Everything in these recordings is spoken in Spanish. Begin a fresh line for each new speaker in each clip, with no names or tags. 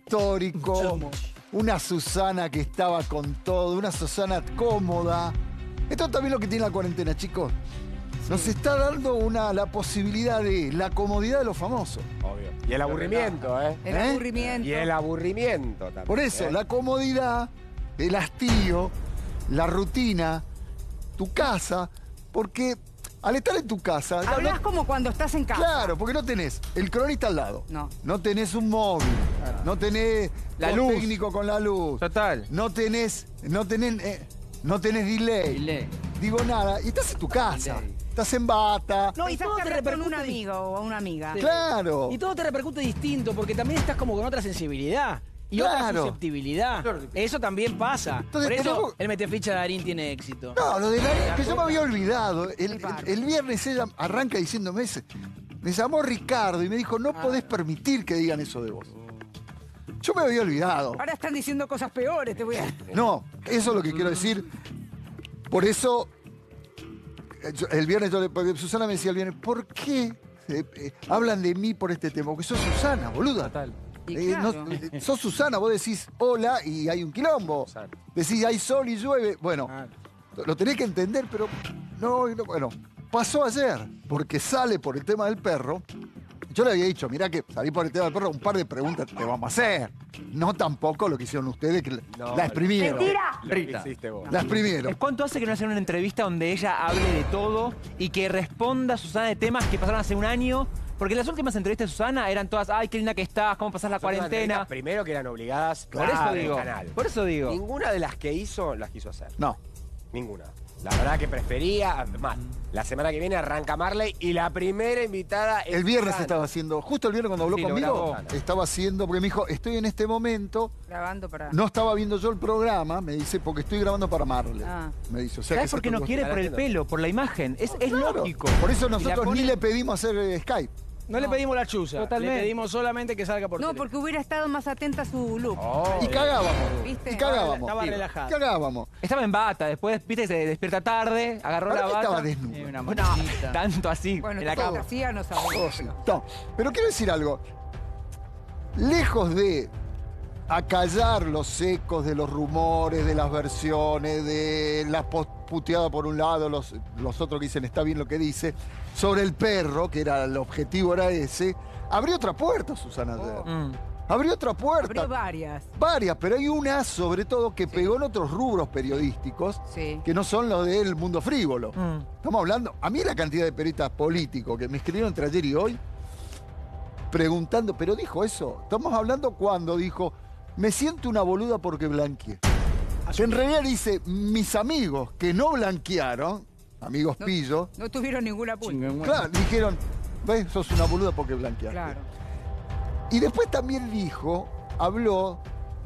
histórico, una Susana que estaba con todo, una Susana cómoda. Esto también es lo que tiene la cuarentena, chicos. Nos está dando la posibilidad de la comodidad de los famosos.
Obvio. Y el aburrimiento, ¿eh?
El aburrimiento.
Y el aburrimiento también.
Por eso, la comodidad, el hastío, la rutina, tu casa, porque al estar en tu casa...
Hablas como cuando estás en casa.
Claro, porque no tenés el cronista al lado.
No.
No tenés un móvil. No tenés
la
un
luz.
técnico con la luz.
Total.
No tenés delay. Digo nada. Y estás en tu casa. Estás en bata.
No, y todo te
con un
repercute.
amigo o una amiga.
Sí.
Claro.
Y todo te repercute distinto, porque también estás como con otra sensibilidad. Y otra
Claro.
susceptibilidad. Eso también pasa.
Entonces,
Por eso
tenemos-
el meteficha de Darín tiene éxito.
No, lo de la que yo me había olvidado. El viernes ella arranca diciéndome ese. Me llamó Ricardo y me dijo, no podés permitir que digan eso de vos. Yo me había olvidado.
Ahora están diciendo cosas peores, te voy a...
No, eso es lo que quiero decir. Por eso, el viernes, Susana me decía el viernes, ¿por qué hablan de mí por este tema? Porque sos Susana, boluda.
Total.
Y claro.
Sos Susana, vos decís hola y hay un quilombo. Decís hay sol y llueve. Bueno, lo tenés que entender, pero bueno, pasó ayer, porque sale por el tema del perro. Yo le había dicho, mirá que salí por el tema del perro, un par de preguntas te vamos a hacer. No tampoco lo que hicieron ustedes, que la exprimieron.
Rita. Hiciste vos.
La exprimieron.
¿Cuánto hace que no hacen una entrevista donde ella hable de todo y que responda a Susana de temas que pasaron hace un año? Porque las últimas entrevistas de Susana eran todas, ay, qué linda que estás, cómo pasás la
Son unas
cuarentena.
entrevistas primero que eran obligadas
Por eso
del
digo.
canal.
Por eso digo.
Ninguna de las que hizo las quiso hacer.
No.
Ninguna. La verdad que prefería, más, la semana que viene arranca Marley y la primera invitada es
El viernes
Susana.
estaba haciendo, justo el viernes cuando habló
Sí, lo
conmigo,
grabó.
estaba haciendo, porque me dijo, estoy en este momento,
Grabando para...
no estaba viendo yo el programa, me dice, porque estoy grabando para Marley.
Ah.
Me dice, o sea
¿Sabes
que
por qué no quiere? Por el pelo, por la imagen. Es
Claro.
lógico.
Por eso
Y la
nosotros
pone-
ni le pedimos hacer Skype.
No le pedimos la chuza.
Totalmente.
Le pedimos solamente que salga por
No,
teléfono.
porque hubiera estado más atenta a su look.
Oh,
Y cagábamos.
¿Viste?
Y cagábamos.
Estaba relajada.
Cagábamos.
Estaba en bata, después, viste, se despierta tarde, agarró
¿Para
la
qué
bata.
estaba desnudo?
No, tanto así,
Bueno,
en la
todo
cama.
hacía, no sabemos.
No, pero quiero decir algo. Lejos de acallar los ecos de los rumores, de las versiones, de la puteada por un lado, los otros que dicen está bien lo que dice, sobre el perro, que era el objetivo era ese, abrió otra puerta, Susana ayer. Abrió otra puerta.
Abrió varias.
Varias, pero hay una sobre todo que pegó en otros rubros periodísticos
Sí.
que no son los del mundo frívolo. Estamos hablando, a mí la cantidad de periodistas políticos que me escribieron entre ayer y hoy preguntando, pero dijo eso. Estamos hablando cuando dijo, me siento una boluda porque blanqueé. Que en realidad dice, mis amigos que no blanquearon, amigos pillos,
No tuvieron ninguna punta.
claro, dijeron, ves, sos una boluda porque blanqueaste.
Claro.
Y después también habló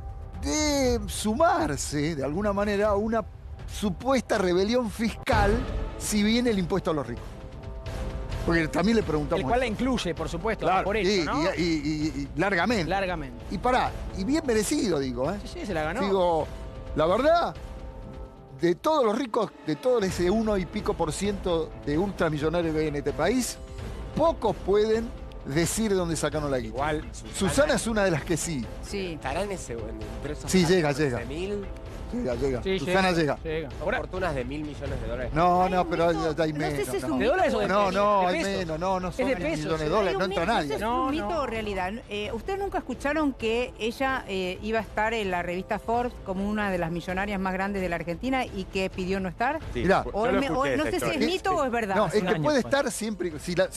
de sumarse, de alguna manera, a una supuesta rebelión fiscal si viene el impuesto a los ricos. Porque también le preguntamos.
El cual la incluye, por supuesto,
Claro,
por eso, ¿no?
y largamente.
Largamente.
Y pará, y bien merecido, digo, ¿eh?
Sí, se la ganó.
Digo, la verdad, de todos los ricos, de todo ese 1 y pico % de ultramillonarios que hay en este país, pocos pueden decir de dónde sacaron la guita.
igual,
Susana es una de las que sí.
Sí.
¿Estará en ese entre esos
Sí,
casos,
llega.
11.000
Llega.
Sí,
Susana llega.
Ahora,
fortunas de $1.000 millones?
No, pero hay
No
menos.
sé si es
no.
un
¿De dólares o de
No,
pesos?
hay
¿De pesos?
menos, no son
de
10
pesos,
millones de
sí.
dólares,
Hay
no
un
entra
mito,
nadie.
¿eso es
No,
un mito
no.
o realidad? ¿Ustedes nunca escucharon que ella iba a estar en la revista Forbes como una de las millonarias más grandes de la Argentina y que pidió no estar?
Sí,
Mirá.
yo
O
lo
no
escuché
sé
esa
si es
historia.
mito o es verdad.
No, es
un
que
año
puede
fue.
estar siempre,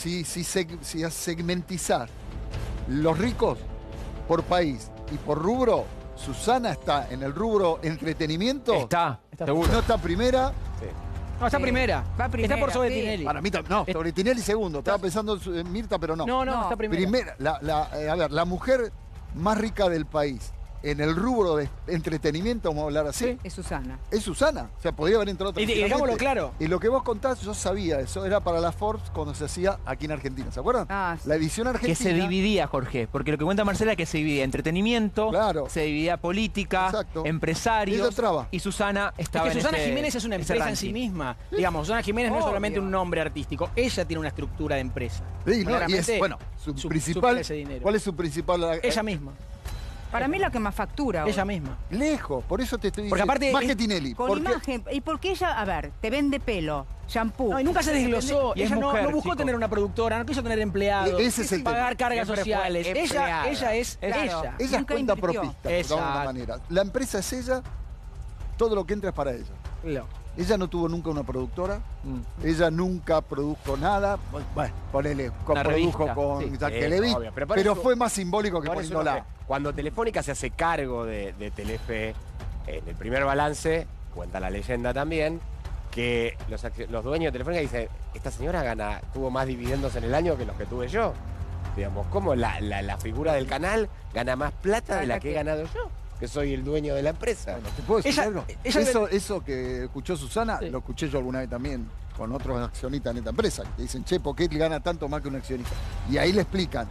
si segmentizar los ricos por país y por rubro, Susana está en el rubro entretenimiento.
Está, seguro.
No está primera.
Sí.
no, está
Sí.
primera.
Va primera,
Está por sobre
sí.
Tinelli.
Para mí no, sobre Tinelli segundo. Estaba pensando en Mirta, pero no.
No,
No.
está primera.
Primera, a ver, la mujer más rica del país en el rubro de entretenimiento, vamos a hablar así,
Es Susana.
es Susana. O sea, podría haber entrado otra.
Y digámoslo claro.
Y lo que vos contás, yo sabía eso, era para la Forbes cuando se hacía aquí en Argentina, ¿se acuerdan?
Ah, sí.
La edición argentina.
Que se dividía, Jorge, porque lo que cuenta Marcela es que se dividía entretenimiento,
Claro.
se dividía política,
Exacto.
empresarios,
Ella entraba.
y Susana
Es
estaba
que Susana
en ese-
Jiménez es una
ese
empresa en
ranking.
sí misma. Digamos, Susana Jiménez no es
Obvio.
solamente un nombre artístico. Ella tiene una estructura de empresa.
Sí, ¿no? Y es,
Claramente,
bueno, su
supera
principal.
ese dinero.
¿Cuál es su principal?
Ella misma.
Para mí la que más factura hoy.
Ella misma.
Lejos, por eso te estoy
Porque
diciendo.
aparte
Más
es-
que Tinelli.
Con
porque-
imagen. Y porque ella, a ver, te vende pelo, shampoo.
No, y nunca se desglosó.
Y es
Ella no,
mujer,
no buscó
chicos.
tener una productora, no quiso tener empleados.
Ese es el
pagar
tema.
cargas
Siempre fue
sociales.
empleada.
Ella es
Claro.
ella.
Ella es
Nunca
cuenta
invirtió.
propista, de alguna
Exacto.
manera. La empresa es ella, todo lo que entra es para ella.
No.
Ella no tuvo nunca una productora,
Mm.
ella nunca produjo nada. Bueno, ponele,
La
produjo
revista,
con
sí.
Jacques
Sí,
Levy,
obvio, pero
pero,
por eso-
fue más simbólico que
Por eso
poniéndola.
cuando Telefónica se hace cargo de Telefe, en el primer balance, cuenta la leyenda también, que los dueños de Telefónica dicen, esta señora tuvo más dividendos en el año que los que tuve yo. Digamos, ¿cómo la figura del canal gana más plata de la que he ganado yo? Que soy el dueño de la empresa.
Bueno, ¿te puedo decir
Ella-
algo?
ella-
Eso que escuchó Susana,
Sí.
lo escuché yo alguna vez también con otros accionistas en esta empresa, que dicen, che, ¿por qué él gana tanto más que un accionista? Y ahí le explican.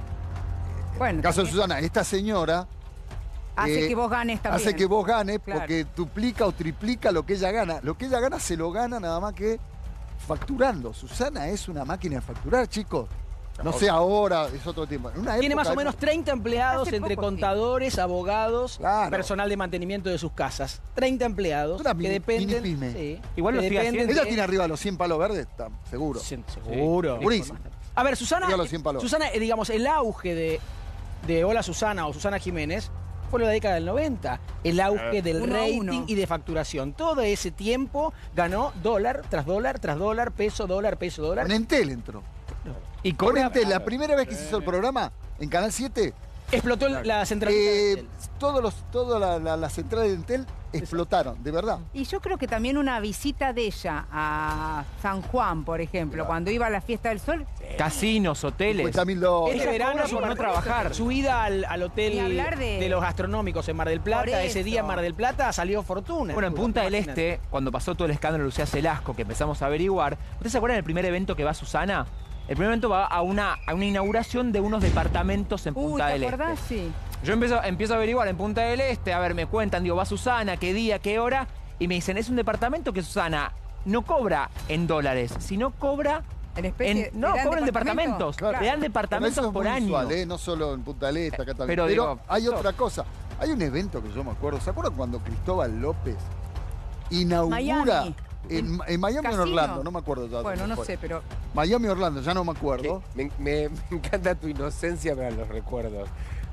Bueno,
En el caso de
también
Susana, esta señora
hace que vos ganes también.
hace que vos ganes
Claro.
porque duplica o triplica lo que ella gana. Lo que ella gana se lo gana nada más que facturando. Susana es una máquina de facturar, chicos. No sé ahora, es otro tiempo. En una
Tiene más
época-
o menos 30 empleados
Hace
entre
poco, sí.
contadores, abogados,
Claro.
personal de mantenimiento de sus casas. 30 empleados
Una
que
mini
dependen.
pyme.
Sí,
Igual
que
lo sigue
dependen
haciendo.
Ella
de-
tiene arriba los 100 palos verdes, está, seguro.
Seguro.
Segurísimo.
A ver, Susana,
Arriba los 100 palos.
Susana, digamos, el auge de Hola Susana o Susana Jiménez fue en la década del 90. El auge del
1 a 1.
rating y de facturación. Todo ese tiempo ganó dólar tras dólar tras dólar, peso, dólar, peso, dólar.
Con Entel entró.
Y
Con
cobra.
Entel, la primera vez que se hizo el programa en Canal 7,
Explotó la centralita de Entel.
todas las centrales de Entel explotaron, de verdad.
Y yo creo que también una visita de ella a San Juan, por ejemplo,
Claro.
cuando iba a la Fiesta del Sol,
Casinos, hoteles.
$50.000.
Ese
Ella
verano
cobra por no trabajar.
Su ida al hotel
Ni hablar de-
los gastronómicos en Mar del
Por
Plata, ese día en
eso.
Mar del Plata salió fortuna.
Bueno, en Punta del
Imagínate.
Este, cuando pasó todo el escándalo de Lucía Celasco, que empezamos a averiguar, ¿ustedes se acuerdan del primer evento que va Susana? El primer evento va a una inauguración de unos departamentos en Punta
¿te
del
acordás?
Este.
Sí.
Yo empiezo a averiguar en Punta del Este, a ver, me cuentan, digo, va Susana, qué día, qué hora, y me dicen, es un departamento que Susana no cobra en dólares, sino cobra
En especie,
no,
¿le dan
cobran
departamentos?
departamentos.
Claro.
Le dan
Pero
departamentos
eso es
por
muy
año.
usual, no solo en Punta del Este, acá también.
Pero
Pero,
digo,
hay
eso-
otra cosa. Hay un evento que yo me acuerdo. ¿Se acuerdan cuando Cristóbal López inaugura
Miami.
en Miami o en
Casino.
Orlando? No me acuerdo ya.
Bueno,
dónde
no
fue.
sé, pero
Miami o Orlando, ya no me acuerdo.
Me encanta tu inocencia para los recuerdos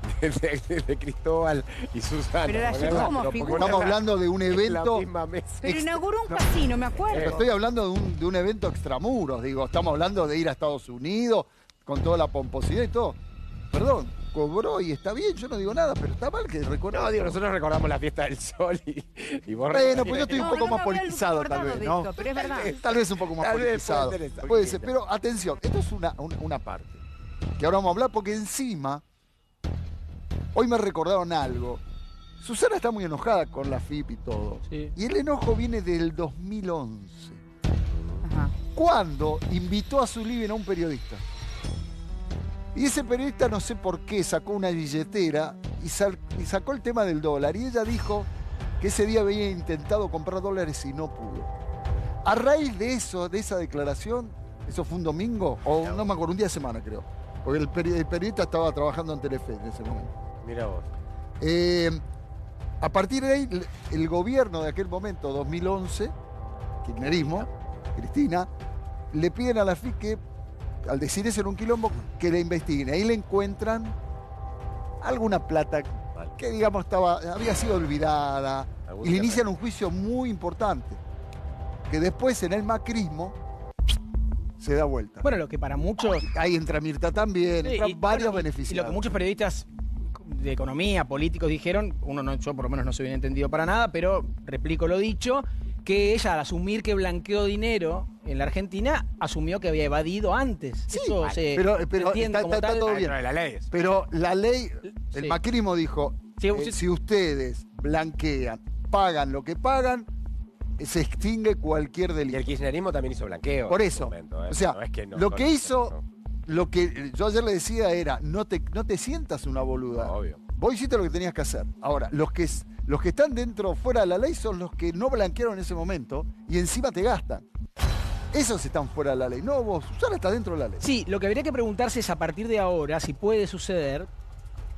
de Cristóbal y Susana.
Pero la
Porque
llevó
además,
como
pero
figura.
porque
Estamos
una-
hablando de un
en la
evento.
misma mesa.
pero inauguró un casino, me acuerdo.
Pero estoy hablando de un evento extramuros, digo, estamos hablando de ir a Estados Unidos con toda la pomposidad y todo. Perdón, cobró y está bien, yo no digo nada, pero está mal que recuerde.
No, digo, nosotros recordamos la fiesta del sol y vos
Bueno, pues yo estoy un
No,
poco
no
más
me había
politizado tal
acordado
vez,
de
¿no?
esto, pero es verdad.
Tal vez un poco más
Tal vez
politizado.
puede ser esa,
Puede ser,
poquito.
pero atención, esto es una parte que ahora vamos a hablar porque encima, hoy me recordaron algo. Susana está muy enojada con la FIP y todo.
Sí.
Y el enojo viene del 2011.
Ajá.
Cuando invitó a su living a un periodista. Y ese periodista no sé por qué sacó una billetera y sacó el tema del dólar. Y ella dijo que ese día había intentado comprar dólares y no pudo. A raíz de eso, de esa declaración, eso fue un domingo, o no me acuerdo, un día de semana creo. Porque el periodista estaba trabajando en Telefe en ese momento.
Mira vos.
A partir de ahí, el gobierno de aquel momento, 2011, kirchnerismo, Cristina, le piden a la FIP que, al decir eso en un quilombo, que le investiguen. Ahí le encuentran alguna plata que, digamos, había sido olvidada.
Algún
Y le
tema.
inician un juicio muy importante, que después en el macrismo se da vuelta.
Bueno, lo que para muchos...
Ahí entra Mirta también,
Sí,
entran
y,
varios
bueno, y
beneficiarios.
lo que muchos periodistas de economía, políticos dijeron, yo por lo menos no soy bien entendido para nada, pero replico lo dicho, que ella al asumir que blanqueó dinero en la Argentina, asumió que había evadido antes.
Sí,
Eso se
pero
entiende
está
como tal.
todo bien.
Dentro de la ley.
Pero la ley, el
Sí.
macrismo dijo,
Sí,
si ustedes blanquean, pagan lo que pagan, se extingue cualquier
Y el
delito.
kirchnerismo también hizo blanqueo.
Por
en
eso,
su momento, ¿eh?
o sea,
No es que no
lo
son-
que hizo,
no,
lo que yo ayer le decía era, no te sientas una boluda.
obvio.
Vos hiciste lo que tenías que hacer. Ahora, los que están dentro, fuera de la ley, son los que no blanquearon en ese momento y encima te gastan. Esos están fuera de la ley. No, vos, Susana está dentro de la ley.
Sí, lo que habría que preguntarse es a partir de ahora si puede suceder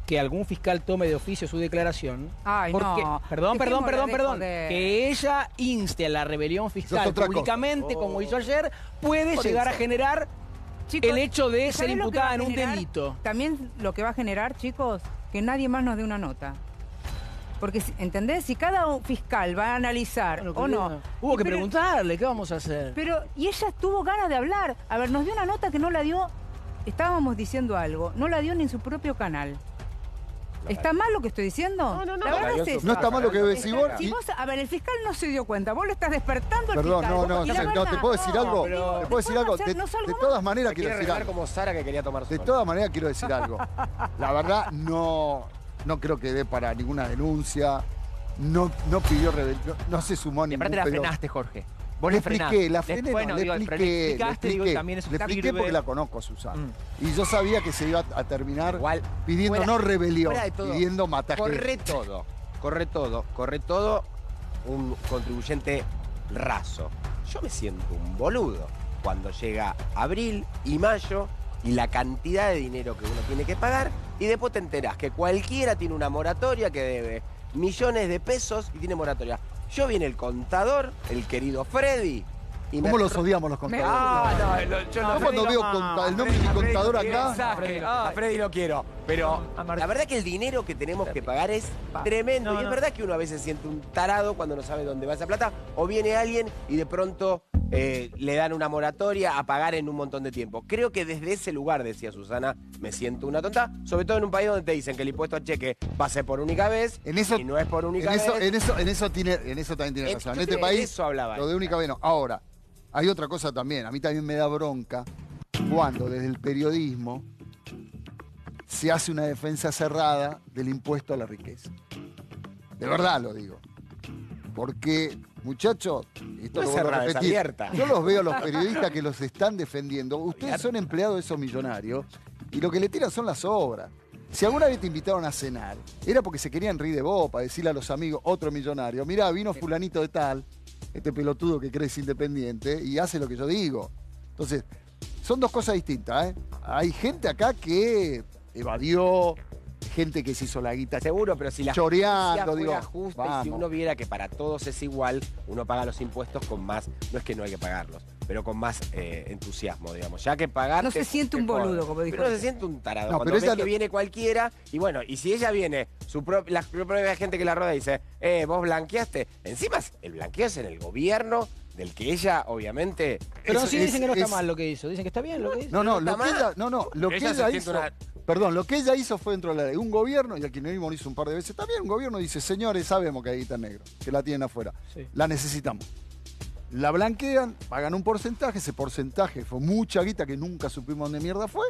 que algún fiscal tome de oficio su declaración.
Ay,
porque,
no.
Perdón.
Dejémosla de joder.
Que ella inste a la rebelión
Eso
fiscal
es otra
públicamente,
cosa.
como hizo ayer, puede
Por
llegar
eso.
a generar
Chicos,
el hecho de ser
¿sabés lo que va
imputada
a
en un
generar?
delito.
También lo que va a generar, chicos, que nadie más nos dé una nota. Porque, ¿entendés? Si cada fiscal va a analizar
Bueno,
o no...
Hubo que
pero-
preguntarle, ¿qué vamos a hacer?
Pero, y ella tuvo ganas de hablar. A ver, nos dio una nota que no la dio... Estábamos diciendo algo. No la dio ni en su propio canal. ¿Está mal lo que estoy diciendo?
No, no, no.
La
La
verdad
dio
es
en su
esa.
No está mal lo que decís vos.
Si vos, a ver, el fiscal no se dio cuenta, vos le estás despertando al
Perdón,
fiscal.
no,
y la
no,
verdad,
¿te puedo decir algo?
pero-
¿Te puedo decir algo?
hacer? ¿No salgo
De
más?
todas maneras
Se
quiero
quiere
decir
arreglar
algo.
como Sara que quería tomar
De
sol.
todas maneras quiero decir algo. La verdad no creo que dé para ninguna denuncia. No pidió rebelión, no se sumó a
Y
ningún
aparte la
pedido.
frenaste, Jorge. Vos
Le
le frenaste.
expliqué, la frené,
Bueno,
no,
digo,
le
pero le
expliqué,
explicaste, digo, y también eso
le expliqué
sirve.
porque la conozco a Susana.
Mm.
Y yo sabía que se iba a terminar
Igual,
pidiendo
fuera-
no rebelión,
fuera de todo,
pidiendo matar gente.
corre todo un contribuyente raso. Yo me siento un boludo cuando llega abril y mayo y la cantidad de dinero que uno tiene que pagar y después te enterás que cualquiera tiene una moratoria que debe millones de pesos y tiene moratoria. Yo viene el contador, el querido Freddy. Y
¿Cómo los odiamos los contadores?
yo
Yo cuando veo el nombre de mi contador acá,
A Freddy lo quiero, pero
A Martín.
la verdad que el dinero que tenemos que pagar es tremendo.
No,
y es
no.
verdad que uno a veces siente un tarado cuando no sabe dónde va esa plata, o viene alguien y de pronto le dan una moratoria a pagar en un montón de tiempo. Creo que desde ese lugar, decía Susana, me siento una tonta, sobre todo en un país donde te dicen que el impuesto a cheque va a ser por única vez
En eso-
y no es por única
en eso
vez.
también tiene razón. En
Yo
este
de
país,
eso hablaba
lo de
ella.
única vez no. Ahora, hay otra cosa también. A mí también me da bronca cuando desde el periodismo se hace una defensa cerrada del impuesto a la riqueza. De verdad lo digo. Porque, muchachos, esto
No
lo
es
vuelvo a
cerrada, es
repetir.
abierta.
Yo los veo a los periodistas que los están defendiendo. Ustedes son empleados de esos millonarios y lo que le tiran son las obras. Si alguna vez te invitaron a cenar, era porque se querían reír de vos, para decirle a los amigos, otro millonario, mirá, vino fulanito de tal, este pelotudo que cree es independiente, y hace lo que yo digo. Entonces, son dos cosas distintas, ¿eh? Hay gente acá que evadió, gente que se hizo la guita
Seguro, pero si la
choreando,
justicia
digo,
fuera justa y si
vamos.
uno viera que para todos es igual, uno paga los impuestos con más, no es que no hay que pagarlos, pero con más entusiasmo, digamos. Ya que pagar.
No se siente un boludo, como dijo
Pero no se
ella.
siente un tarado.
No,
Cuando
pero
ves
ella
que
lo-
viene cualquiera, y bueno, y si ella viene, la propia gente que la rodea dice, vos blanqueaste, encima el blanqueo es en el gobierno del que ella, obviamente.
Pero
Eso
sí
es-
dicen que no está
es-
mal lo que hizo. Dicen que está bien lo que hizo.
No, no,
está
lo que
mal.
ella, lo que
Ella se
ella
siente
hizo.
una-
Perdón, lo que ella hizo fue dentro de la ley. Un gobierno, y al kirchnerismo lo hizo un par de veces también, un gobierno dice, señores, sabemos que hay guita negra, que la tienen afuera.
Sí.
La necesitamos. La blanquean, pagan un porcentaje, ese porcentaje fue mucha guita que nunca supimos dónde mierda fue,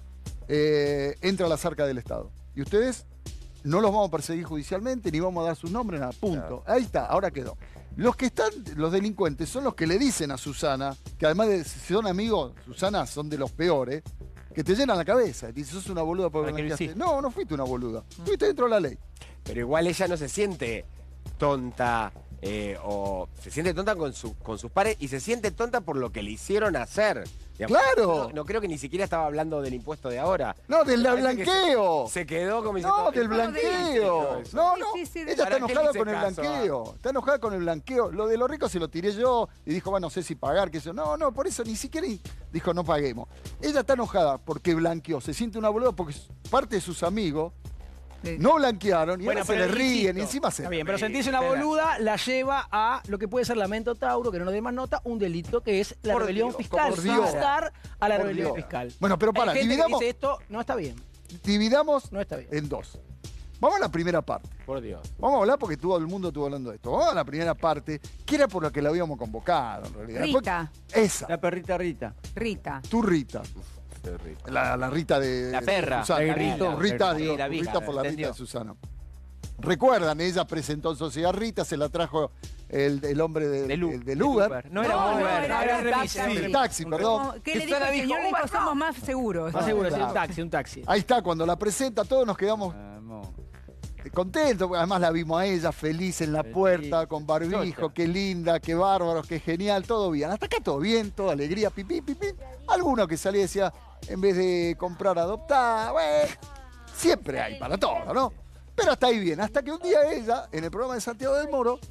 entra a la arcas del Estado. Y ustedes no los vamos a perseguir judicialmente, ni vamos a dar sus nombres, nada, punto. Ahí está, ahora quedó. Los que están, los delincuentes, son los que le dicen a Susana, que además de si son amigos, Susana, son de los peores, que te llenan la cabeza. Dices, sos una boluda porque
¿Para qué lo
blanqueaste.
hiciste?
No, no fuiste una boluda. Fuiste dentro de la ley.
Pero igual ella no se siente tonta o se siente tonta con sus pares y se siente tonta por lo que le hicieron hacer. Digamos,
¡Claro!
No creo que ni siquiera estaba hablando del impuesto de ahora.
No, del
Me parece que
blanqueo.
Se quedó como diciendo.
No, del blanqueo. No, no.
Sí, sí, sí,
Ella está
¿Para qué
enojada
le
con el
hice caso,
blanqueo. Está enojada con el blanqueo. Lo de los ricos se lo tiré yo y dijo, bueno, no sé si pagar, que eso. No, no, por eso ni siquiera dijo, no paguemos. Ella está enojada porque blanqueó. Se siente una boluda porque parte de sus amigos no blanquearon y
Bueno,
ahora se
pero
le ríen
insisto,
y encima se
Está bien, pero
ríen.
sentirse una
Espera.
boluda la lleva a lo que puede ser lamento Tauro, que no nos dé más nota, un delito que es la
Por
rebelión
Dios,
fiscal.
por Dios.
Instar a la
Por
rebelión
Dios.
fiscal.
Bueno, pero para,
Hay gente que
dividamos,
dice esto no está bien.
dividamos
No está bien.
en dos. Vamos a la primera parte.
Por Dios.
Vamos a hablar porque todo el mundo estuvo hablando de esto. Vamos a la primera parte, que era por la que la habíamos convocado, en realidad.
Rita.
Esa,
La perrita Rita.
Rita.
tu Rita.
Qué rico.
La Rita de
La perra.
Susana.
La Rita.
Rita,
Sí,
digo,
la
tu
vi,
Rita por la Rita
entendió.
de Susana. Recuerdan, ella presentó en Sociedad Rita, se la trajo el hombre
Del
el del Uber.
No era
No,
Uber,
no, era
era
el
remis.
taxi.
El taxi, perdón.
Como- ¿Qué le dijo
Susana
el señor? Le
dijo,
dijo, somos más seguros.
Más seguro, sí,
claro.
un taxi, un taxi.
Ahí está, cuando la presenta, todos nos quedamos contentos, porque además la vimos a ella feliz en la
Feliz.
puerta, con barbijo,
Chocha.
qué linda, qué bárbaro, qué genial, todo bien. Hasta acá todo bien, toda alegría, pipí, pipí. Alguno que salía y decía, en vez de comprar, adoptar, bueno. Siempre hay para todo, ¿no? Pero hasta ahí bien, hasta que un día ella, en el programa de Santiago del Moro,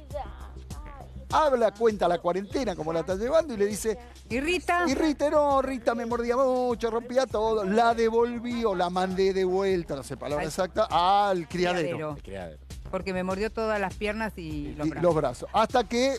habla, cuenta la cuarentena, cómo la está llevando, y le dice,
¿Y Rita?
y Rita, no, Rita me mordía mucho, rompía todo, la devolví o la mandé de vuelta, no sé palabra exacta, al criadero.
El criadero.
Porque me mordió todas las piernas y los
Y
brazos.
los brazos. Hasta que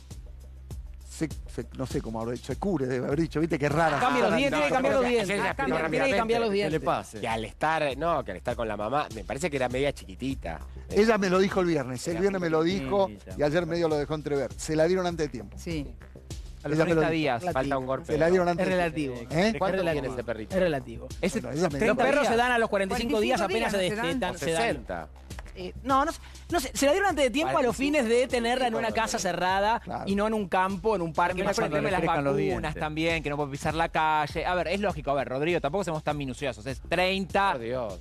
no sé cómo habrá dicho, se cure, debe haber dicho, viste qué rara.
Cambia los dientes, tiene que cambiar los dientes.
Ella explicó
Tiene que
rápidamente
cambiar los
¿Qué le
dientes.
pasa?
que al estar con la mamá, me parece que era media chiquitita.
Ella me lo dijo el viernes me lo dijo
chiquita.
y ayer medio lo dejó entrever. Se la dieron antes de tiempo.
Sí.
A los
Ella me lo
30
dijo.
días.
Falta un golpe.
Se la dieron antes
Es
de
relativo.
tiempo. ¿Eh?
¿Cuánto
Es
tiene
relativo.
ese perrito?
Es relativo.
Ese
Bueno, ella me
30
Los perros
días.
se dan a los 45 días,
45
apenas se
días, ¿no se dan?
destetan.
O
Se dan.
60.
No sé, se la dieron antes de tiempo a los
45,
fines de tenerla en una casa cerrada
Claro.
y no en un campo, en un parque.
También
no
con el
sé,
tema de las
crezcan los
vacunas
dientes.
también, que no puede pisar la calle. A ver, es lógico. A ver, Rodrigo, tampoco somos tan minuciosos. Es 30,
Por Dios.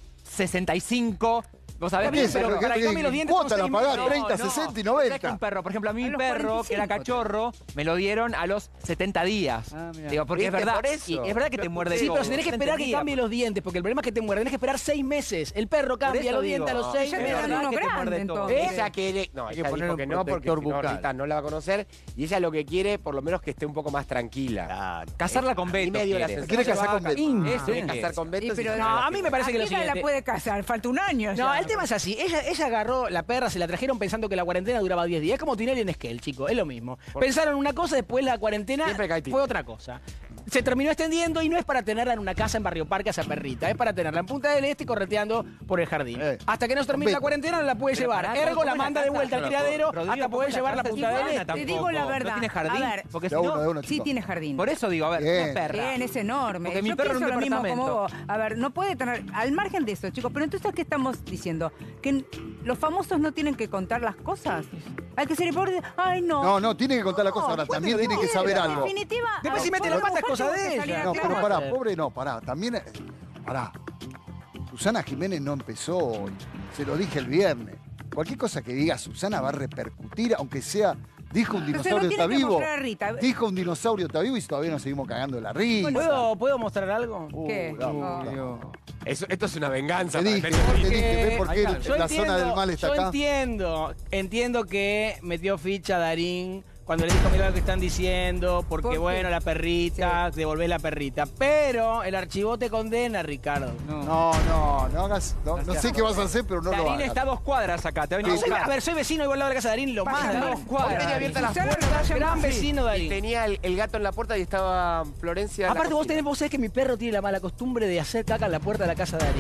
65. Vos sabés
Está bien,
pero
pero
para que cambie los dientes
cuota
son
la
6
pagás,
meses.
30, 60 y
¿Sabés que
90.
un perro, por ejemplo, a mí
A
mi
los
perro, que era
45,
cachorro, me lo dieron a los 70 días.
Ah, mirá.
Digo, porque es
¿Viste?
verdad.
Por eso.
Y es verdad que te muerde
Sí,
todo.
pero si tenés que esperar que
70
cambie
días.
los dientes, porque el problema es que te muerde. Tenés que esperar 6 meses. El perro
Por
cambia
eso
los
digo,
dientes a los 6
ya
es
me
meses.
dan
verdad
uno
que te
grande,
muerde todo.
entonces.
Ella quiere. No,
Hay que
ella
poner
dijo
un
que no, porque
protector
si no,
bucal.
Rita no la va a conocer. Y ella lo que quiere, por lo menos, que esté un poco más tranquila.
Claro.
Casarla con
Y
Beto.
medio la
quiere.
sensación
Quiere
que
casar
va a
con Beto.
Eso, quiere
Sí.
casar con Beto.
Sí, pero
si
No, a mí me parece que lo
¿A quién la
siguiente.
puede casar? Falta un año ya.
No, el tema es así. Ella agarró la perra, se la trajeron pensando que la cuarentena duraba 10 días. Es como Tinelli en Esquel, chicos. Es lo mismo. Pensaron una cosa, después la cuarentena
Siempre cae
fue
Tinelli.
otra cosa. Se terminó extendiendo y no es para tenerla en una casa en Barrio Parque a esa perrita. Es para tenerla en Punta del Este correteando por el jardín. Hasta que no se termine la cuarentena no la puede llevar.
pará,
Ergo
¿cómo
la
es la
manda de
casa?
vuelta al criadero
Rodrigo,
hasta poder llevar la Punta del Este.
Te digo la verdad.
¿No tiene jardín?
A ver,
Porque si
de
no,
uno, de uno,
sí
chicos.
tiene jardín.
por eso digo, a ver,
Bien.
una perra.
Bien, es enorme.
Porque mi
Yo
perro en
pienso
un
lo mismo como
departamento.
vos. A ver, no puede tener, al margen de eso, chicos, pero entonces, ¿qué estamos diciendo? ¿Que los famosos no tienen que contar las cosas? Hay que ser hipócrita. Ay, no.
No, tiene que contar la cosa. Ahora, también tiene que saber
En
algo.
definitiva.
Después si mete la
pobre
pata es
mujer
cosa
tuvo
de
que
ella.
salir a
No,
aclarar.
pero pará, pobre no, pará. También, pará. Susana Jiménez no empezó hoy. Se lo dije el viernes. Cualquier cosa que diga Susana va a repercutir, aunque sea. Dijo un
Entonces no
dinosaurio
tiene
está
que
vivo.
mostrar a Rita.
Dijo un dinosaurio está vivo y todavía nos seguimos cagando de la risa.
¿Puedo mostrar algo?
¿Qué?
No,
No.
Esto es una venganza.
Te
para el
dije,
periodismo.
te dije, ¿ves por qué
Yo
la zona del mal está
yo
acá?
entiendo que metió ficha Darín cuando le dijo, mira lo que están diciendo, porque
¿Por qué?
bueno, la perrita, devolvé la perrita. Pero el archivo te condena, Ricardo.
No hagas. No sé qué vas a hacer, pero no lo
Darín
hagas.
está a 2 cuadras acá. Te va a venir a
Sí,
buscar.
A ver, soy vecino igual al lado de la casa de Darín, lo más
Vaya,
Darín.
dos cuadras.
Tenía abiertas las
Susana
puertas.
no vaya
Gran
más.
vecino
Y
Darín.
tenía el gato en la puerta y estaba Florencia. en la
Aparte
cocina.
vos sabés que mi perro tiene la mala costumbre de hacer caca en la puerta de la casa de Darín.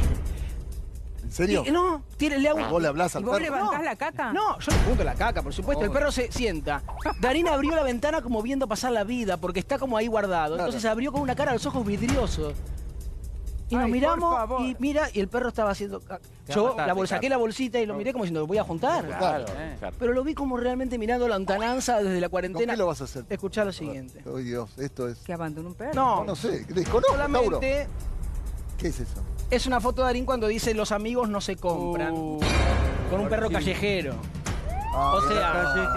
¿En serio?
No, le hago...
¿Vos le hablás
¿Y
al
vos
perro?
levantás la caca?
No, yo le pregunto la caca, por supuesto. El perro se sienta. Darín abrió la ventana como viendo pasar la vida, porque está como ahí guardado.
Claro.
Entonces abrió con una cara, los ojos vidriosos. Y nos
Ay, por
miramos
favor.
y mira, y el perro estaba haciendo caca.
Te va a
Yo
matar,
saqué la bolsita y lo miré como diciendo, lo voy a juntar.
Claro,
Eh.
claro.
Pero lo vi como realmente mirando la lontananza desde la
¿Con
cuarentena.
qué lo vas a hacer?
Escuchá lo siguiente.
Ay, Dios, esto es.
¿Que abandonó un perro?
No sé, desconozco, Tauro.
Solamente
¿Qué es eso?
es una foto de Darín cuando dice los amigos no se compran. Con un perro callejero. O sea,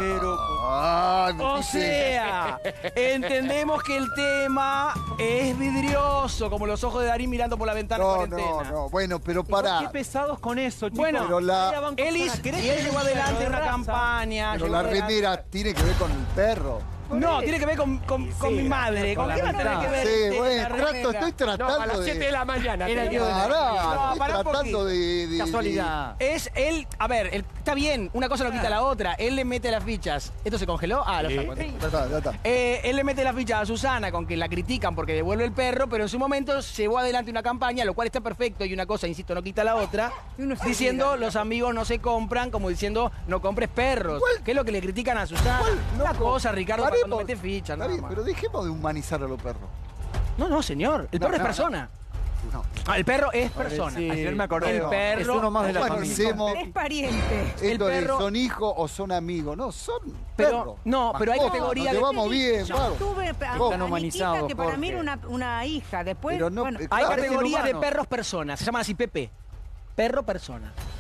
Ay, me
O
puse-
sea, entendemos que el tema es vidrioso, como los ojos de Darín mirando por la ventana
No,
cuarentena.
no. Bueno, pero
Qué
pará.
pesados con eso, chicos.
Bueno,
Pero la-
Ella van con
Él
Susana.
hizo,
¿Querés
y él
que
llevó
un
adelante
perro de
una
raza?
campaña.
Pero
llevó
la
adelante-
remera tiene que ver con el perro.
No, tiene que ver con mi madre. ¿Con
con
qué
la
va a tener que ver?
Sí,
la
bueno,
remera?
estoy
No, a
tratando
las 7 de la mañana.
Era
tenía-
yo de la-
Pará,
No,
estoy
pará un
tratando
poquito.
de-
Casualidad.
Es él, a ver, está bien, una cosa no quita la otra. Él le mete las fichas. ¿Esto se congeló? Ah, lo saco.
Ya está, ya está.
Él le mete la ficha a Susana con que la critican porque devuelve el perro, pero en su momento llevó adelante una campaña, lo cual está perfecto y una cosa, insisto, no quita la otra,
Y uno se
diciendo
olvida.
los amigos no se compran, como diciendo no compres perros. ¿Qué es lo que le critican a Susana? Una
Loco,
cosa, Ricardo,
paremos.
cuando mete ficha,
Está
nada
bien,
más.
pero dejemos de humanizar a los perros.
No, señor, el perro es persona.
No.
Ah, el perro es persona.
Sí.
Ayer me acordé.
El perro
Es uno más de la familia.
Humanicemos.
Es pariente.
Esto de
perro-
son hijos o son amigos. No, son
Pero-
perros.
no, pero hay
Mascotas,
categoría
nos
de-
llevamos bien,
Yo
claro.
tuve a
Están
Anitita,
humanizados,
que para mí era
Jorge.
una hija. Después,
Pero no-
bueno,
Hay
Claro,
categoría de
humano.
perros persona, se llaman así Pepe. Perro persona.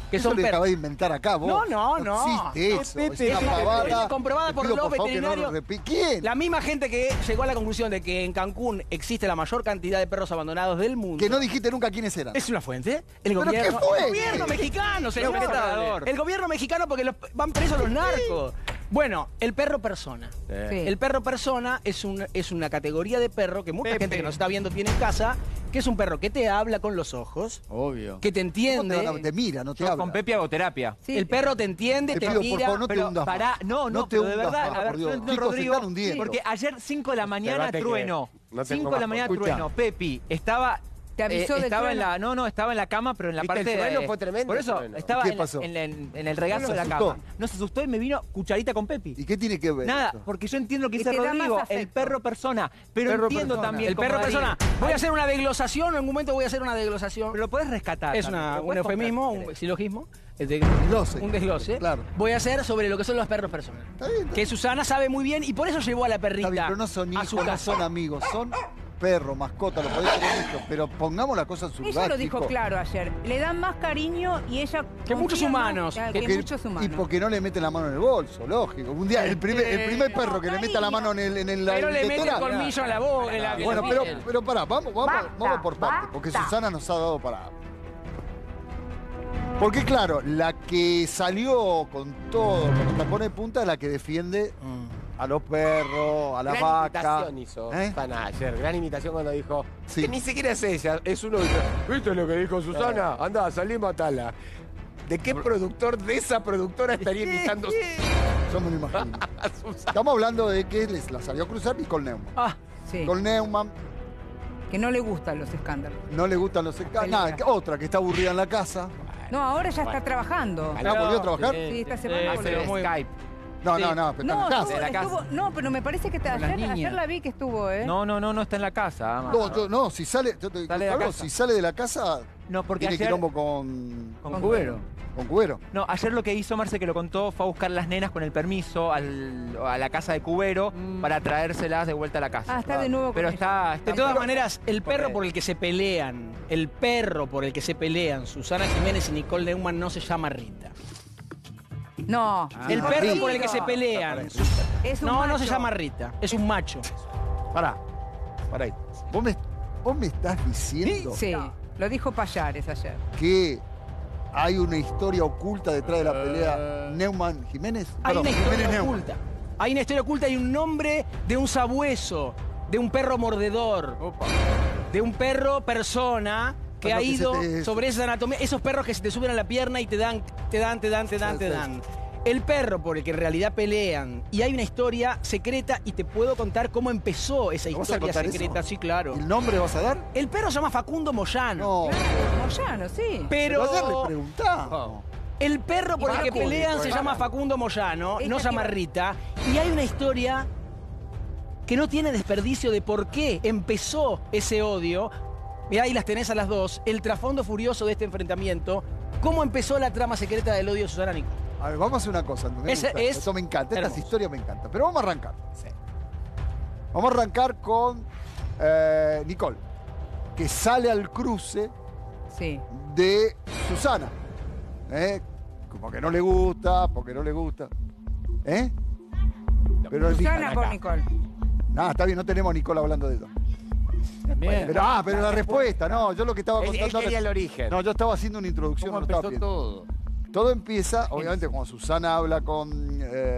que
Eso
son
lo
perros.
acabas de inventar acá, vos.
No.
existe eso.
Pepe,
es una
Pepe,
pavada.
comprobada
Te
por
pido,
los
favor, que no lo
veterinarios.
¿Quién?
La misma gente que llegó a la conclusión de que en Cancún existe la mayor cantidad de perros abandonados del mundo.
Que no dijiste nunca quiénes eran.
¿Es una fuente? El
¿Pero
gobierno,
qué fue?
el gobierno mexicano, señor.
Obrador.
El gobierno mexicano porque van presos los narcos. Bueno, el perro persona.
Sí.
El perro persona es una categoría de perro que mucha gente que nos está viendo tiene en casa, que es un perro que te habla con los ojos,
Obvio.
que te
¿Cómo
entiende.
te mira, no te
Yo
habla.
con Pepe hago terapia.
Sí.
El perro te entiende,
Te
te,
pido, por
mira.
favor, no te
Pero
hundas
pará,
más.
no,
No te
pero de
hundas
verdad,
más,
a ver,
por Dios.
yo entiendo,
Chicos, se
Rodrigo,
están hundiendo.
porque ayer 5 de la mañana
Debate que
trueno.
no
5
tengo
de la
más
mañana
escucha.
trueno. Pepi estaba
¿Te avisó del
estaba en
trueno?
la estaba en la cama, pero en la
¿Viste?
parte
El trueno fue tremendo,
Por eso
el trueno.
estaba
¿Qué
en,
pasó?
en el regazo
¿Se
de la
asustó?
cama. No se asustó y me vino cucharita con Pepi.
¿Y qué tiene que ver?
Nada,
eso?
porque yo entiendo lo que
Que
dice
te da más
Rodrigo, el
afecto.
perro persona, pero
Perro
entiendo
persona.
también
El
como
perro
Darío.
persona. Voy a hacer una desglosación, en algún momento voy a hacer una desglosación.
Pero lo puedes rescatar.
Es
también, lo
un
puedes
eufemismo,
comprar,
un
si
silogismo.
Desglose.
Un desglose.
Claro.
Voy a hacer sobre lo que son los perros personas.
Está bien, está
Que Susana sabe muy bien y por eso llevó a la perrita
Está bien, pero no son
a su
hijos, no
casa.
son amigos, son perros, mascotas, lo podés tener mucho, pero pongamos la cosa en su lugar,
Ella lo dijo
chicos.
claro ayer. Le dan más cariño y ella.
Que muchos
confía más
humanos.
que
Porque-
muchos
Y
humanos.
porque no le meten la mano en el bolso, lógico. Un día, el primer perro que le meta la mano en la
Pero le mete el
billetera-
colmillo en la boca.
Bueno, pero pará, vamos por partes, porque Susana nos ha dado para. Porque claro, la que salió con todo, con los tacones de punta, es la que defiende a los perros, a las
Gran
vacas.
imitación hizo
¿Eh?
Susana ayer. Gran imitación cuando dijo.
Sí.
Que ni siquiera es ella, es uno. ¿Viste lo que dijo Susana? Anda, salí y matala. ¿De qué productor de esa productora estaría imitando
Yo me lo imagino.
a Susana?
Estamos hablando de que la salió a cruzar Nicole Neumann.
Ah,
Sí,
Nicole Neumann
que no le gustan los escándalos.
no le gustan los nada, otra que está aburrida en la casa.
No, ahora ya
Bueno.
está trabajando.
¿Ah, volvió a trabajar?
Sí, esta semana volvió.
pero muy
Skype.
No,
Sí.
pero está en
No,
la casa.
estuvo-
de la casa.
estuvo- no, pero me parece que
Con las
ayer
niñas.
la vi que estuvo, ¿eh?
No está en la casa. ama.
No, si sale,
Sale de la
Carlos,
casa.
si sale de la casa,
No, porque
tiene
ayer
quilombo con
con Cubero.
Cubero.
No, ayer lo que hizo Marce, que lo contó, fue a buscar las nenas con el permiso a la casa de Cubero para traérselas de vuelta a la casa.
Ah, está de nuevo con
Pero
ella.
está
de todas maneras, el perro
Correcto.
por el que se pelean, Susana Jiménez y Nicole Neumann no se llama Rita.
No.
El
Ah,
perro
Rita.
por el que se pelean.
Es un
No, no
macho.
se llama Rita, es un macho.
Pará ahí. Vos me estás diciendo
Sí, lo dijo Payares ayer.
que hay una historia oculta detrás de la pelea Neumann-Jiménez.
Hay
Perdón,
una historia
Jiménez-Neumann.
oculta. Hay una historia oculta y un nombre de un sabueso, de un perro mordedor, de un perro persona que
Bueno,
ha
que
ido
se te-
sobre esa anatomía. Esos perros que se te suben a la pierna y te dan.
Sí.
El perro por el que en realidad pelean. Y hay una historia secreta y te puedo contar cómo empezó esa
¿Me vas a
historia
contar
secreta.
eso?
Sí, claro.
¿El nombre vas a dar?
El perro se llama Facundo Moyano.
No.
Moyano, sí.
Pero
ayer le preguntamos.
Oh.
el perro por
Y
el que
Facundo,
pelean se
bueno.
llama Facundo Moyano,
Ella
no se llama
te iba-
Rita. Y hay una historia que no tiene desperdicio de por qué empezó ese odio. Mirá, ahí las tenés a las dos. El trasfondo furioso de este enfrentamiento. ¿Cómo empezó la trama secreta del odio de Susana Nicole?
A ver, vamos a hacer una cosa. ¿entendés?
Ese es
Esto me encanta, estas
hermoso.
historias me encantan. Pero vamos a arrancar. Vamos a arrancar con Nicole, que sale al cruce
Sí.
de Susana. Como que no le gusta, porque no le gusta. Pero
Susana por Nicole.
nada, está bien, no tenemos a Nicole hablando de eso.
Bien.
Pero la respuesta, no, yo lo que estaba
Él
contando.
quería el origen.
No, yo estaba haciendo una introducción.
¿Cómo
no estaba
empezó
viendo.
todo?
Todo empieza, obviamente, cuando Susana habla con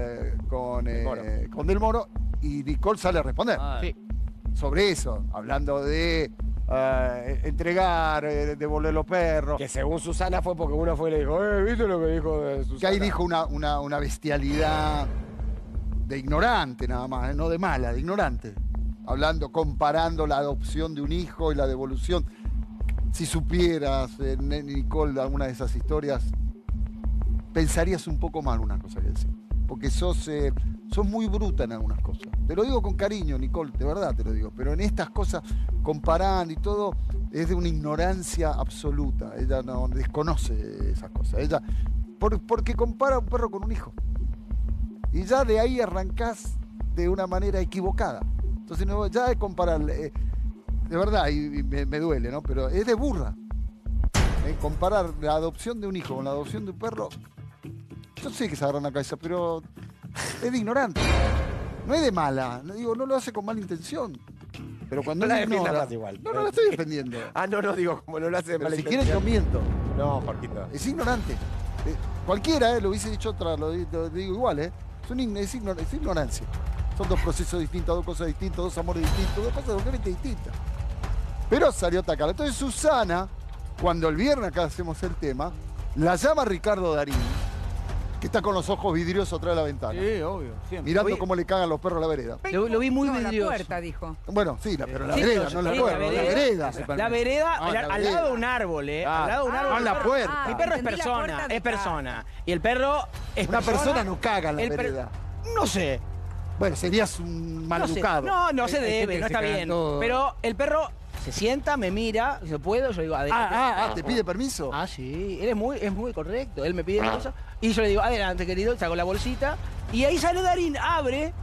Del Moro y Nicole sale a responder
Sí.
sobre eso, hablando de entregar, devolver los perros.
Que según Susana fue porque uno fue y le dijo, ¿viste lo que dijo de Susana?
Que ahí dijo una bestialidad de ignorante nada más, no de mala, de ignorante. Hablando, comparando la adopción de un hijo y la devolución. Si supieras, Nicole, alguna de esas historias, pensarías un poco mal una cosa que decir. Porque sos muy bruta en algunas cosas. Te lo digo con cariño, Nicole, de verdad te lo digo. Pero en estas cosas, comparando y todo, es de una ignorancia absoluta. Ella no desconoce esas cosas. Ella, porque compara a un perro con un hijo. Y ya de ahí arrancás de una manera equivocada. Entonces, no, ya de comparar, de verdad, y me duele, ¿no? Pero es de burra. comparar la adopción de un hijo con la adopción de un perro, yo sé que se agarran la cabeza, pero es de ignorante. No es de mala, no lo hace con mala intención. Pero cuando
No la
él
defiendas
ignora-
más igual.
No la estoy defendiendo.
No, digo, como no lo hace de
Pero
mala
si quieren yo
intención.
miento.
No, Jorgito.
Es ignorante. Cualquiera, lo hubiese dicho otra, lo digo igual, es ignorancia. Son dos procesos distintos, dos cosas distintas, dos amores distintos, dos cosas totalmente distintas. Pero salió a atacar. Entonces Susana, cuando el viernes acá hacemos el tema, la llama Ricardo Darín, que está con los ojos vidriosos atrás de la ventana,
obvio. Siempre.
mirando cómo le cagan los perros a la vereda.
Lo vi muy
No, la
vidrioso.
puerta, dijo.
Bueno, sí, pero la
Sí,
vereda,
sí,
no la
sí,
puerta, la vereda.
La vereda,
Ah, la
al
vereda.
lado de un árbol, ¿eh?
Ah,
Al lado de un árbol.
no en la puerta.
Mi perro es
Entendí la
persona,
puerta de
es persona. Y el perro es
Una persona no caga en la
El per-
vereda.
No sé.
Bueno, serías un maleducado.
No se
Hay gente
debe,
que
no
se
está
caga en
bien.
todo.
Pero el perro se sienta, me mira, yo puedo, yo digo, adelante.
¿te pide permiso?
Ah, sí, él es muy correcto. Él me pide cosas y yo le digo, adelante, querido, saco la bolsita. Y ahí sale Darín, abre.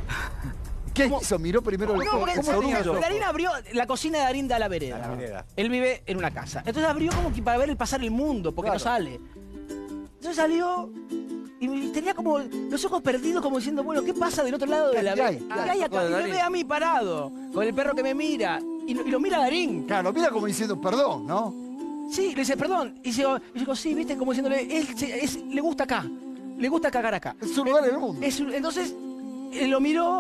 ¿Qué hizo? Miró primero el
No, porque
orgullo.
Darín abrió, la cocina de Darín da a la vereda.
A la vereda.
Él vive en una casa. Entonces abrió como que para ver el pasar el mundo, porque no
Claro.
sale. Entonces salió y tenía como los ojos perdidos, como diciendo, bueno, ¿qué pasa del otro lado de la
¿Qué hay?
vereda?
¿Qué
¿Qué
hay?
hay acá? Y me ve a mí parado, con el perro que me mira. Y lo mira Darín.
Claro, mira como diciendo perdón, ¿no?
Sí, le dice, perdón. Y yo digo, sí, viste, como diciéndole, le gusta acá. Le gusta cagar acá.
Es su lugar en el mundo.
Entonces, él lo miró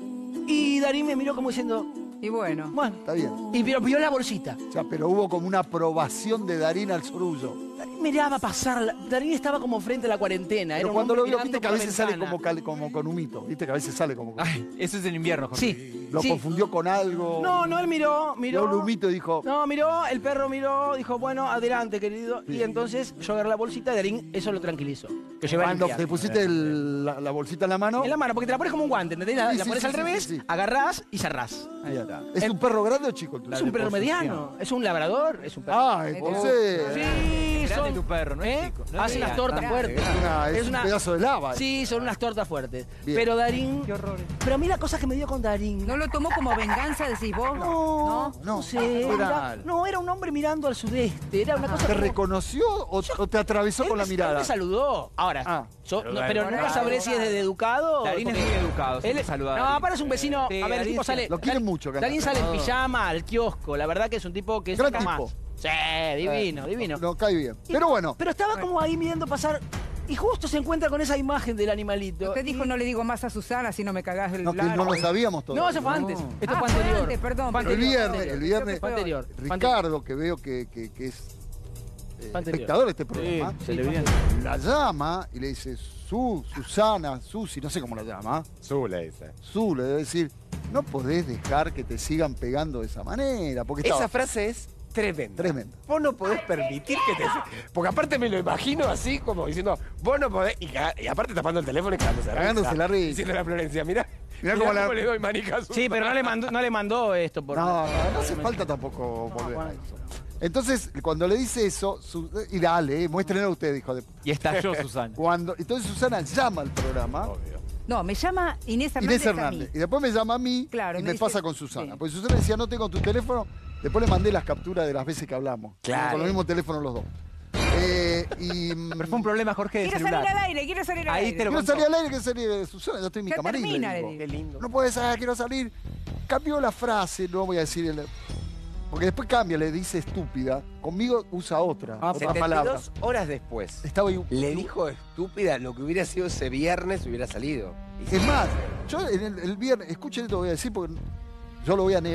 y Darín me miró como diciendo,
Y bueno.
bueno.
Está bien.
Y vio la bolsita.
O sea, pero hubo como una aprobación de Darín al sorullo.
Darín miraba pasar. Darín estaba como frente a la cuarentena.
Pero
era un
cuando
hombre
lo vio,
mirando
viste que a
por la
veces sale
ventana.
como con humito. Viste que a veces sale como con...
Ay, eso es en invierno, Jorge.
Sí.
Lo
sí.
confundió con algo.
No, él miró.
Vio el humito y dijo...
No, miró, el perro miró, dijo, bueno, adelante, querido. Y entonces yo agarré la bolsita y Darín eso lo tranquilizó. Que lleva
Cuando
limpia.
te pusiste la bolsita en la mano...
En la mano, porque te la pones como un guante, ¿entendés? La,
Sí,
la
sí,
pones
sí,
al
sí,
revés,
sí, sí.
agarrás y cerrás.
Ahí está. ¿Es un perro grande o chico? el tuyo?
Es un perro mediano, es un labrador, es un perro.
Ah, entonces...
Sí,
Grande tu perro, no es
¿eh?
chico. No
Hace
es
unas
grande.
tortas
Grande,
fuertes.
Es un pedazo de lava.
Sí, son unas tortas fuertes.
Bien.
Pero Darín.
Qué horror.
Pero mira cosas que me dio con Darín.
¿No lo tomó como venganza, decís vos?
No sé. Era un hombre mirando al sudeste. Era una cosa.
¿Te
como-
reconoció o te atravesó
Él
con la
él
mirada?
me saludó. Ahora,
Ah.
pero nunca sabré si es de educado.
Darín es
porque-
muy educado, siempre
Él,
saluda a
no,
Darín.
aparte es un vecino.
Sí,
a ver, el
Darín
tipo
sí.
sale.
Lo quieren mucho, acá.
Darín sale en
Ah.
pijama al kiosco. La verdad que es un tipo que es
Gran
jamás.
tipo.
Sí, divino, divino.
No, cae bien.
Y-
Pero bueno,
Pero estaba como ahí mirando pasar. Y justo se encuentra con esa imagen del animalito.
Usted dijo, no le digo más a Susana si no me cagás el
no, que
largo.
no lo sabíamos todo.
No, eso fue antes. Esto fue
fue
anterior.
antes, perdón.
Fue
Pero el
anterior,
viernes,
anterior.
el viernes,
Fue anterior.
Ricardo, que veo que es
anterior.
espectador de este programa,
Sí, televidente.
la llama y le dice, Susana, Susi, no sé cómo la llama,
Su le dice.
le debe decir, no podés dejar que te sigan pegando de esa manera, porque
Esa
estaba
frase es tremenda.
tremenda.
Vos no podés permitir que te... Porque aparte me lo imagino así, como diciendo, vos no podés... Y aparte tapando el teléfono y
Cagándose la risa.
Diciendo a la Florencia, mirá,
Mirá
mirá
cómo
cómo
la-
le doy manica a Susana.
Sí, pero no le mandó esto por.
No hace falta tampoco volver
bueno.
a eso. Entonces, cuando le dice eso, y dale, muéstrenlo a usted, hijo de...
Y estalló Susana.
Entonces Susana llama al programa,
Obvio.
No, me llama Inés Hernández.
Inés
a mí.
Hernández, y después me llama a mí
Claro,
y
me
me
dice-
pasa con Susana.
sí.
Porque Susana decía, no tengo tu teléfono, después le mandé las capturas de las veces que hablamos.
Claro.
Con el mismo teléfono los dos.
Pero fue un problema, Jorge, de
Quiere salir
celular.
al aire, quiere salir al
Ahí
aire.
te lo
Quiero
contó.
salir al aire, quiero salir, Susana, ya estoy en mi
Ya
camarín. le
termina,
digo.
le
Qué lindo.
No puedes, quiero salir. Cambió la frase, no voy a decir porque después cambia, le dice estúpida. Conmigo usa otra palabra.
72 horas después.
Estaba ahí.
Le dijo estúpida lo que hubiera sido ese viernes hubiera salido. Y
Es más, yo en el viernes, escuchen esto, voy a decir porque yo lo voy a negar.